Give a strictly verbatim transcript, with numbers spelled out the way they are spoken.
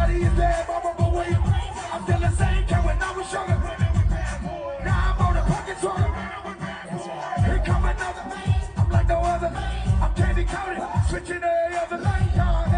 Everybody is there, mama, but wait. I'm still the same cat when I was younger. Now I'm on a pocket swallow. Here come another. I'm like no other. I'm candy coated, switching every other lane.